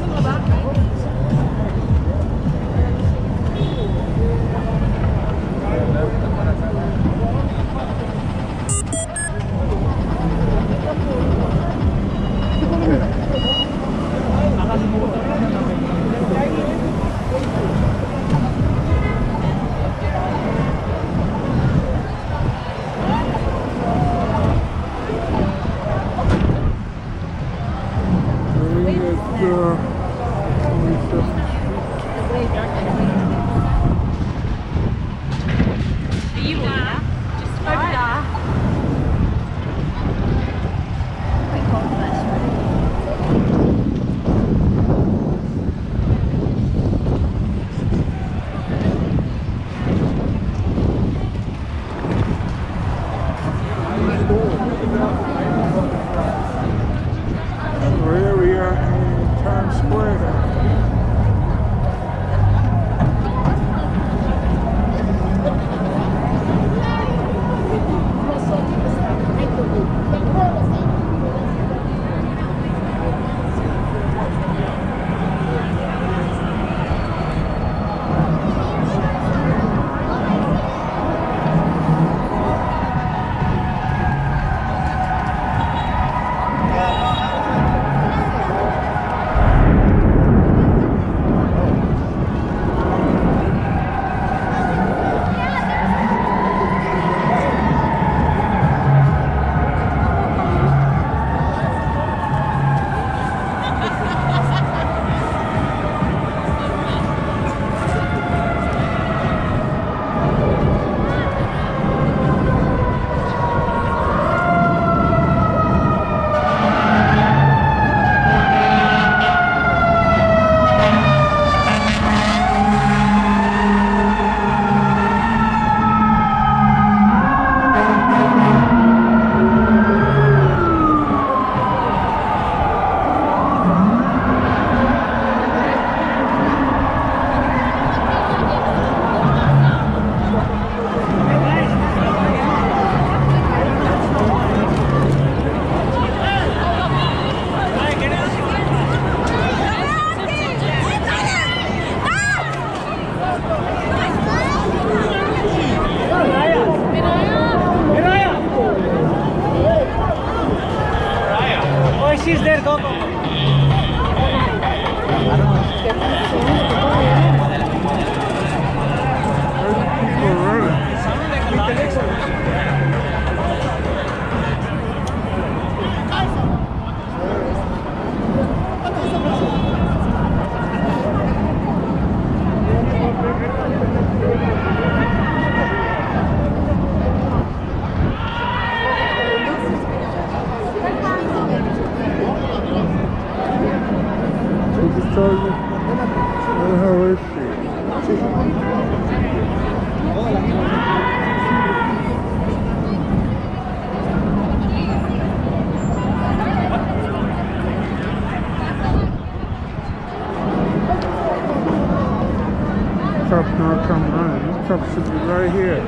Should be right here.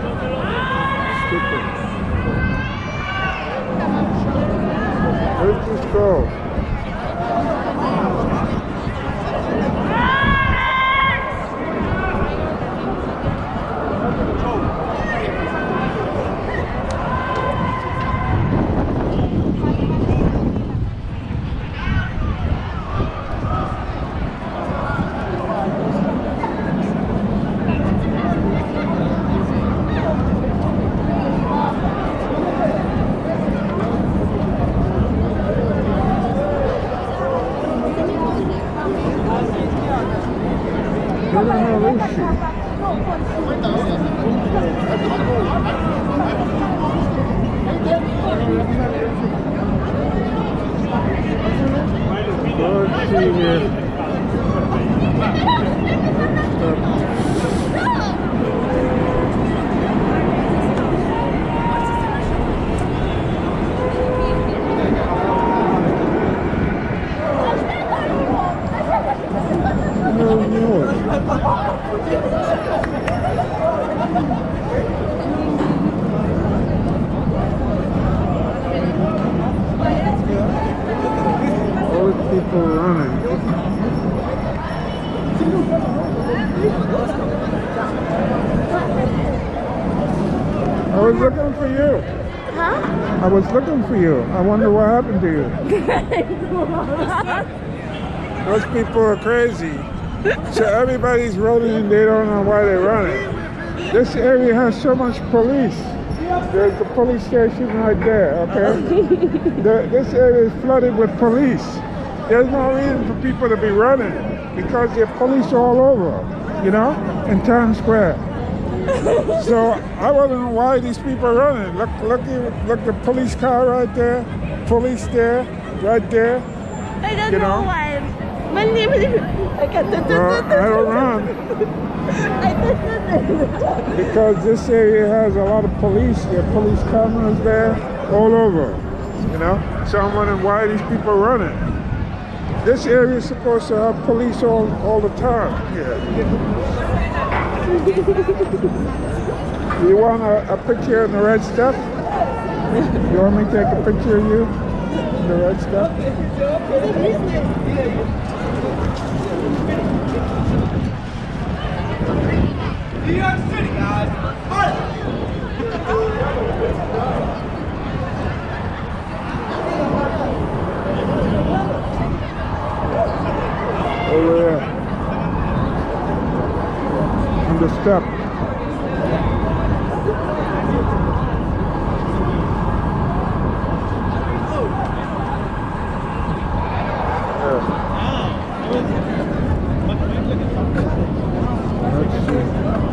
Stupid. Where's this go? Where the hell is she? Let's see here. All the people running. you. Huh? I was looking for you. I wonder what happened to you. Those people are crazy. So everybody's running and they don't know why they're running. This area has so much police. There's the police station right there, okay? This area is flooded with police. There's no reason for people to be running because there are police all over, you know, in Times Square. So I want to know why these people are running. Look, the police car right there, police there, right there. I don't know why. I don't run. Because this area has a lot of police. There are police cameras there all over, you know. So I'm wondering why these people are running. This area is supposed to have police all the time. Yeah. You want a picture in the red stuff? You want me to take a picture of you in the red stuff? New York City, guys. Over there. On the step. Let's see.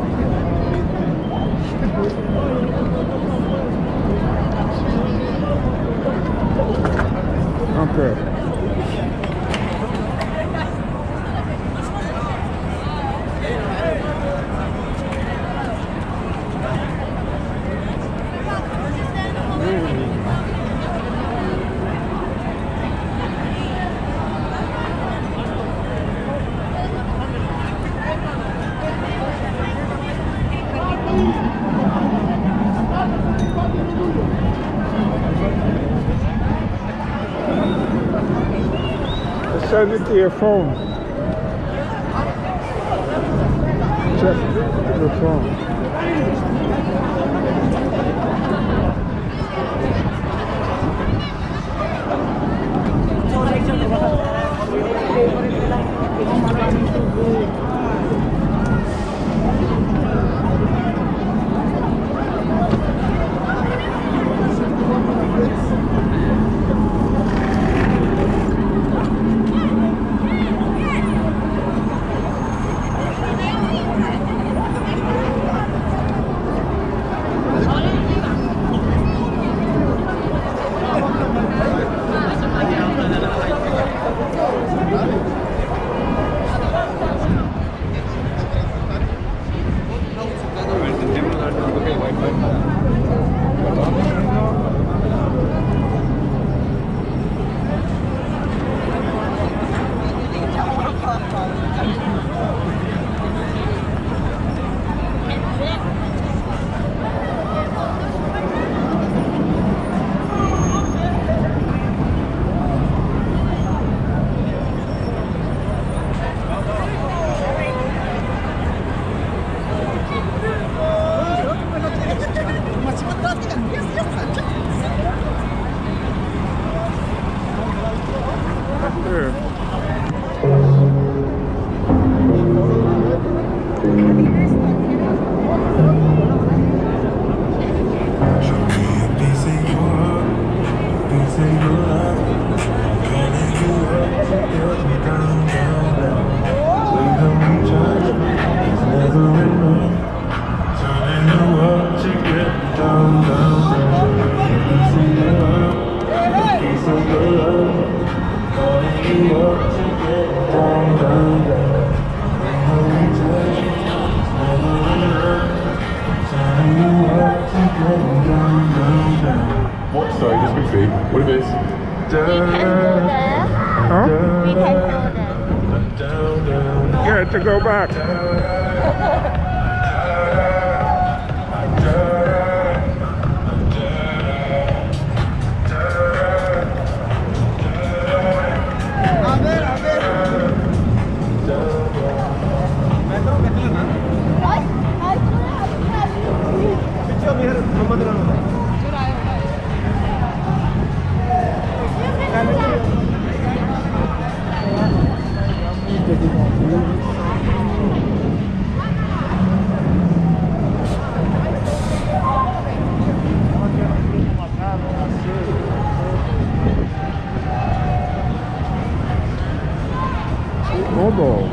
Okay. Send it to your phone. Check your phone. What? Sorry, just quickly. What if it's... Huh? We can go there. Yeah, to go back. Picture of here, Muhammad Rana. Todo.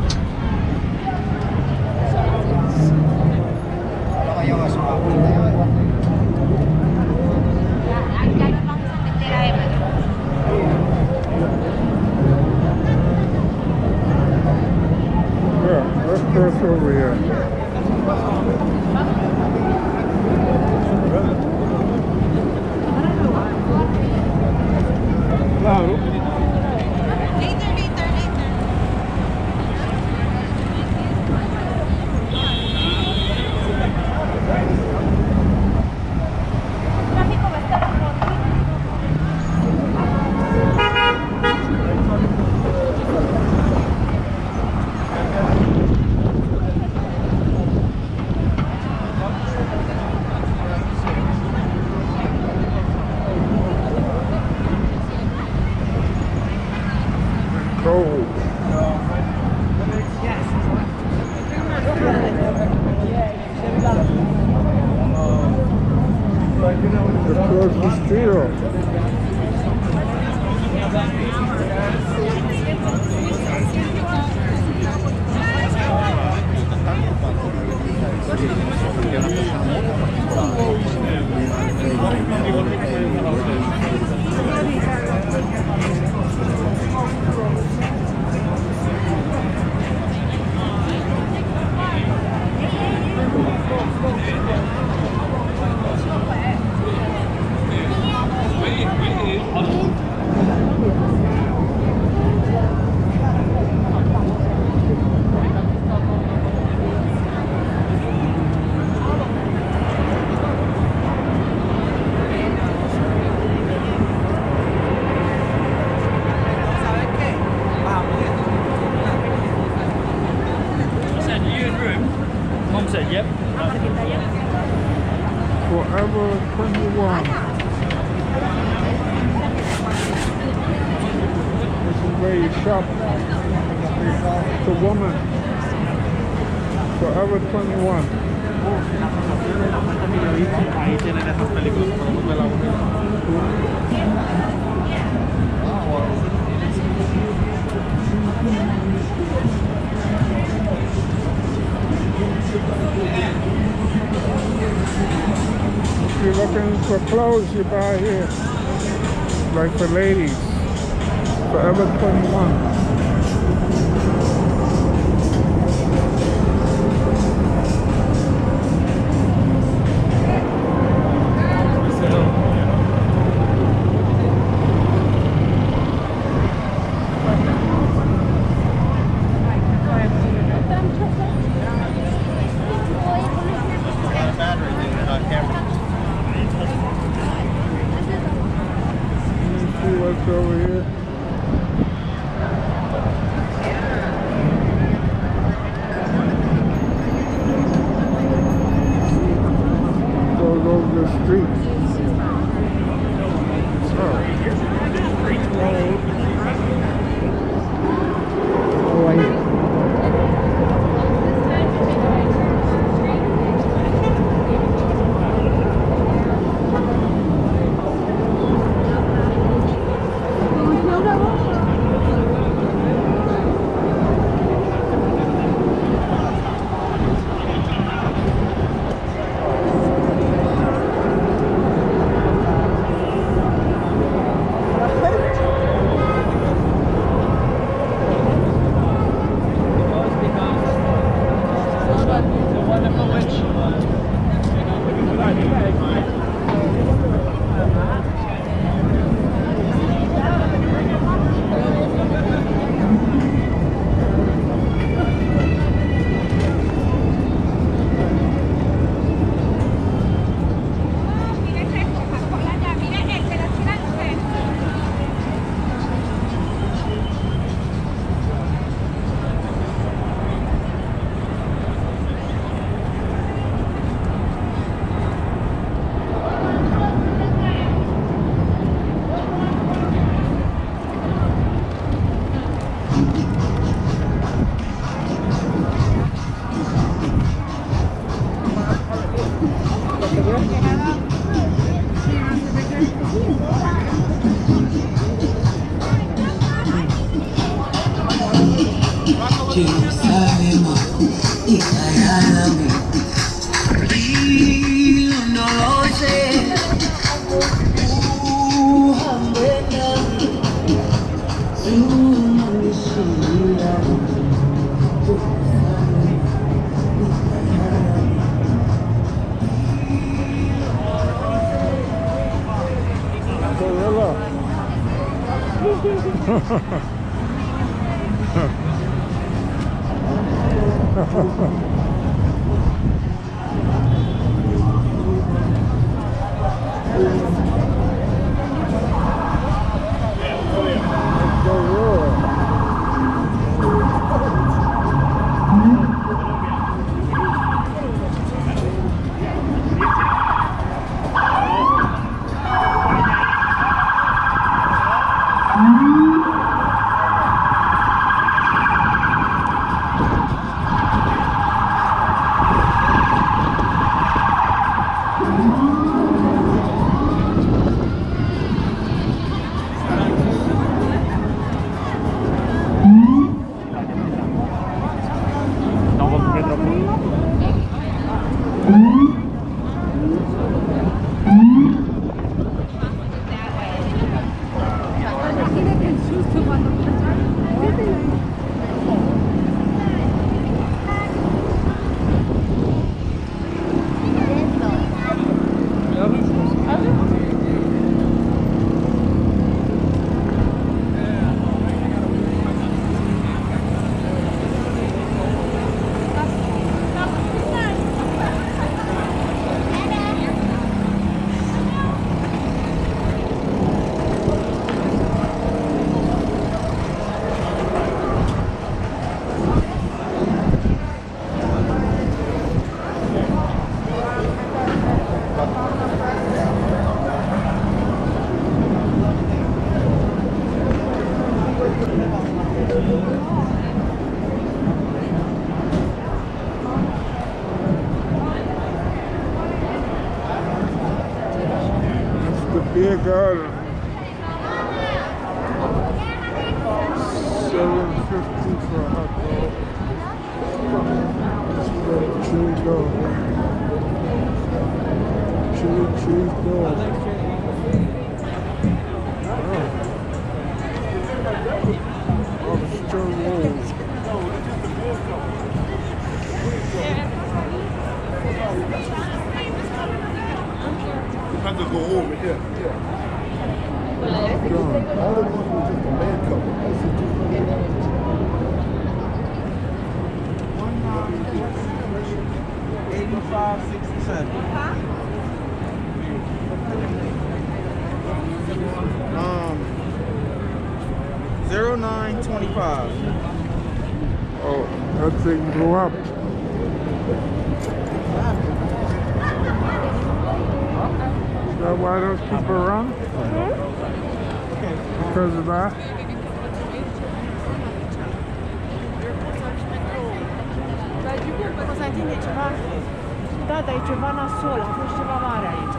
Yeah, let's cross over here. Claro. Cold. Across the street. Mom said, yep. Forever 21. This is where you shop. It's a woman. Forever 21. Ahí tienen esas películas, podemos ver la If you're looking for clothes, you buy here. Like for ladies. Forever 21. What's over here? Jerusalem, ikayalami, ilondoloze, uhambe nami, zungishila. Gorilla. Beer garden. $7.50 for a hot dog. Let's go chili dog. Chili cheese dog. Oh, it's still rolls. Have to go over here. Done. All of these was just a man cover. This is just $85.67. 0925. Oh, that thing blew up. Is that why those people run? Because of that? Poți să întinde ceva? Da, dar e ceva nasol, a fost ceva mare aici.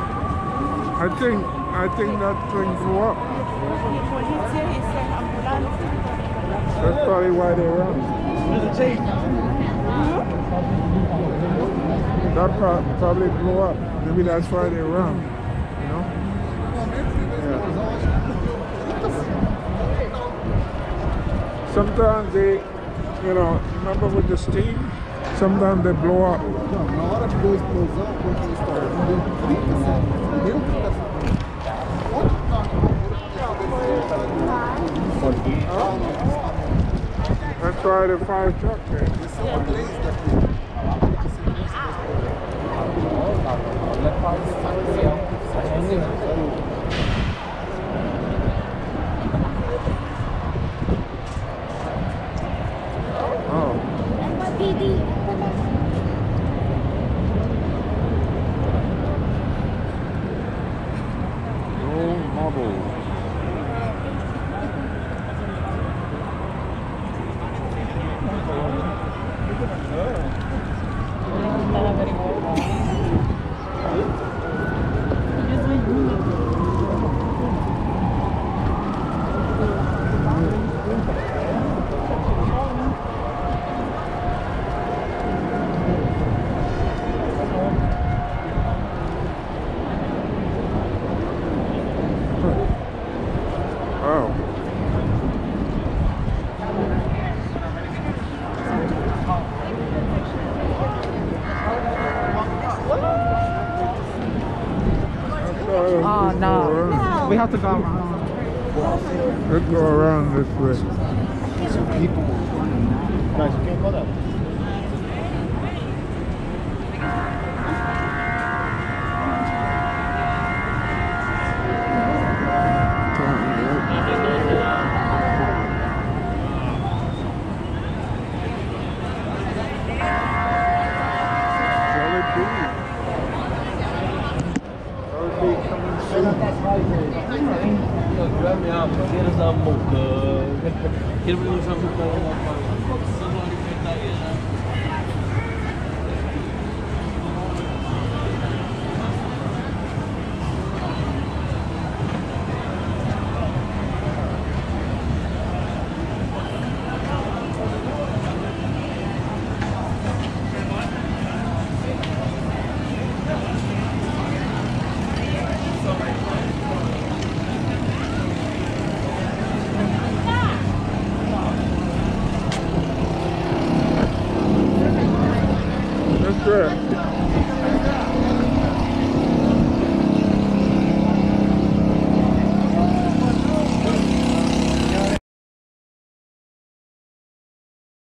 I think that thing blew up. E poliție, este ambulanță. That's probably why they run. That probably blew up. Maybe that's why they run. You know? Yeah. Sometimes they, you know, remember with the steam? Sometimes they blow up. Na hora que deu explosão, quando eles estavam deu 30 deu 30. That's why the fire truck there. Esse é o 3 daqui. Oh. No model. We have to go around. Let's go around this way. Some people guys, you can't go that way. That's right.